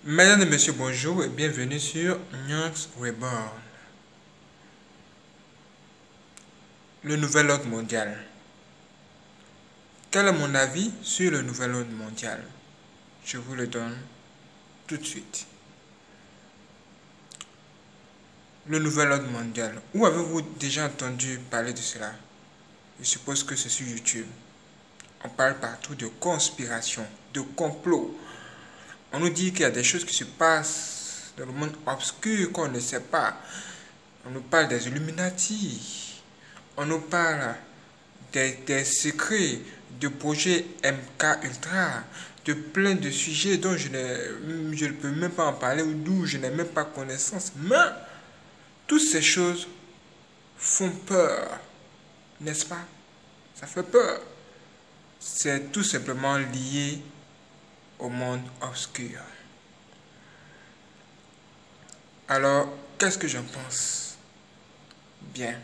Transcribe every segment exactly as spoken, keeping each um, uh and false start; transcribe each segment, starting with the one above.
Mesdames et messieurs, bonjour et bienvenue sur News Reborn, le nouvel ordre mondial. Quel est mon avis sur le nouvel ordre mondial? Je vous le donne tout de suite. Le nouvel ordre mondial. Où avez-vous déjà entendu parler de cela? Je suppose que c'est sur YouTube. On parle partout de conspiration, de complot. On nous dit qu'il y a des choses qui se passent dans le monde obscur qu'on ne sait pas. On nous parle des Illuminati. On nous parle des, des secrets, de projets M K Ultra, de plein de sujets dont je ne, je ne peux même pas en parler ou d'où je n'ai même pas connaissance. Mais toutes ces choses font peur, n'est-ce pas? Ça fait peur. C'est tout simplement lié au monde obscur. Alors, qu'est-ce que j'en pense? Bien.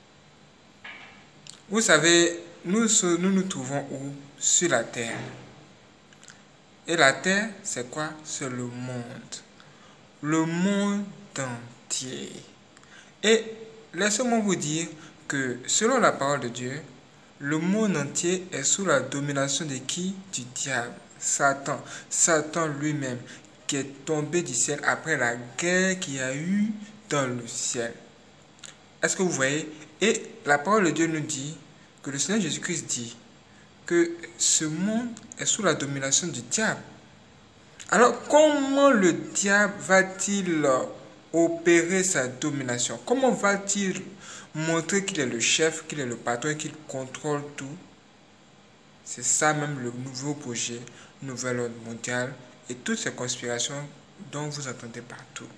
Vous savez, nous nous, nous trouvons où? Sur la Terre. Et la Terre, c'est quoi? C'est le monde. Le monde entier. Et laissez-moi vous dire que selon la parole de Dieu, le monde entier est sous la domination de qui? Du diable. Satan, Satan lui-même, qui est tombé du ciel après la guerre qu'il y a eu dans le ciel. Est-ce que vous voyez? Et la parole de Dieu nous dit que le Seigneur Jésus-Christ dit que ce monde est sous la domination du diable. Alors, comment le diable va-t-il opérer sa domination? Comment va-t-il montrer qu'il est le chef, qu'il est le patron et qu'il contrôle tout? C'est ça même le nouveau projet, nouvel ordre mondial et toutes ces conspirations dont vous entendez partout.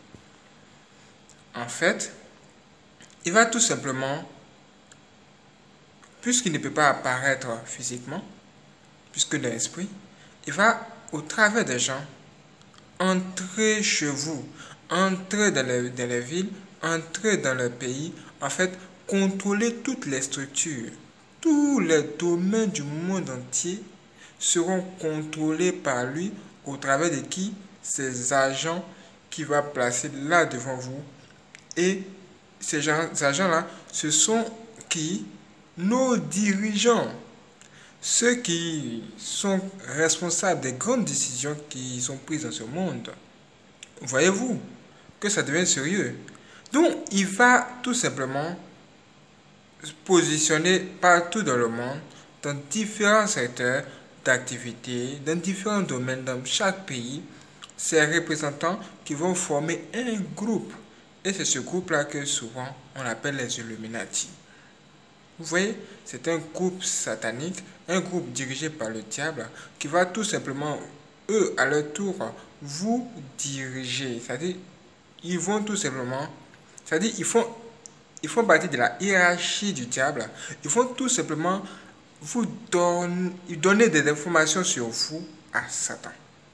En fait, il va tout simplement, puisqu'il ne peut pas apparaître physiquement, puisque dans l'esprit, il va au travers des gens entrer chez vous, entrer dans les, dans les villes, entrer dans le pays, en fait, contrôler toutes les structures. Tous les domaines du monde entier seront contrôlés par lui au travers de qui? Ces agents qu'il va placer là devant vous. Et ces agents-là, ce sont qui? Nos dirigeants. Ceux qui sont responsables des grandes décisions qui sont prises dans ce monde. Voyez-vous que ça devient sérieux. Donc, il va tout simplement positionner partout dans le monde, dans différents secteurs d'activité, dans différents domaines, dans chaque pays, ces représentants qui vont former un groupe. Et c'est ce groupe-là que souvent on appelle les Illuminati. Vous voyez, c'est un groupe satanique, un groupe dirigé par le diable qui va tout simplement, eux, à leur tour, vous diriger. C'est-à-dire, ils vont tout simplement, c'est-à-dire, ils font Ils font partie de la hiérarchie du diable. Ils vont tout simplement vous donner, donner des informations sur vous à Satan.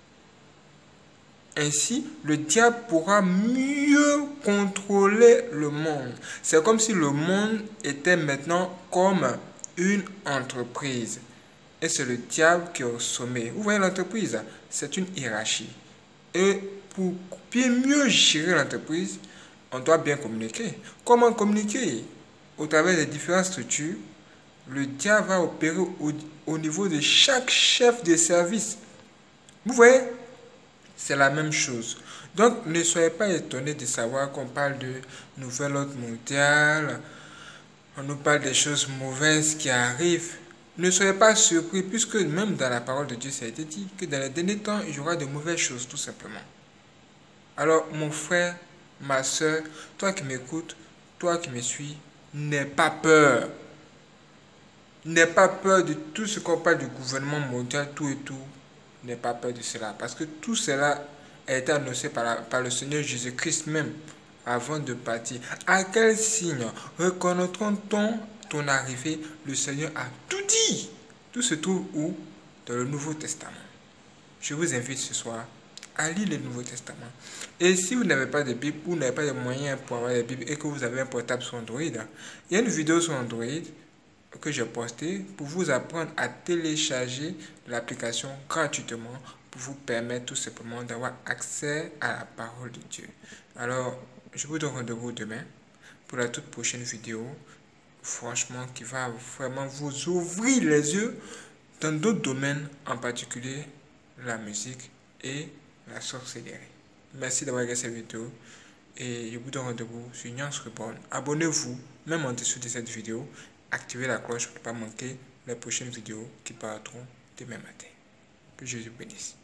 Ainsi, le diable pourra mieux contrôler le monde. C'est comme si le monde était maintenant comme une entreprise. Et c'est le diable qui est au sommet. Vous voyez l'entreprise? C'est une hiérarchie. Et pour bien mieux gérer l'entreprise, on doit bien communiquer. Comment communiquer? Au travers des différentes structures, le diable va opérer au, au niveau de chaque chef de service. Vous voyez? C'est la même chose. Donc, ne soyez pas étonnés de savoir qu'on parle de nouvel ordre mondial. On nous parle des choses mauvaises qui arrivent. Ne soyez pas surpris, puisque même dans la parole de Dieu, ça a été dit que dans les derniers temps, il y aura de mauvaises choses, tout simplement. Alors, mon frère, ma soeur, toi qui m'écoutes, toi qui me suis, n'aie pas peur. N'aie pas peur de tout ce qu'on parle du gouvernement mondial, tout et tout. N'aie pas peur de cela. Parce que tout cela a été annoncé par, la, par le Seigneur Jésus-Christ même avant de partir. À quel signe reconnaîtront-on ton arrivée? Le Seigneur a tout dit. Tout se trouve où? Dans le Nouveau Testament. Je vous invite ce soir à lire le Nouveau Testament. Et si vous n'avez pas de Bible, ou n'avez pas de moyens pour avoir la Bible et que vous avez un portable sur Android, il y a une vidéo sur Android que j'ai postée pour vous apprendre à télécharger l'application gratuitement vous permettre tout simplement d'avoir accès à la parole de Dieu. Alors, je vous donne rendez-vous demain pour la toute prochaine vidéo, franchement, qui va vraiment vous ouvrir les yeux dans d'autres domaines, en particulier la musique et la sorcellerie. Merci d'avoir regardé cette vidéo et je vous donne rendez-vous sur Nyans Reborn. Abonnez-vous, même en dessous de cette vidéo, activez la cloche pour ne pas manquer les prochaines vidéos qui paraîtront demain matin. Que Jésus bénisse.